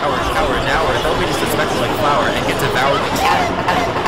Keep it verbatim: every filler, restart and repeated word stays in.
Coward, coward, now, or don't be disrespectful like Flower and get devoured.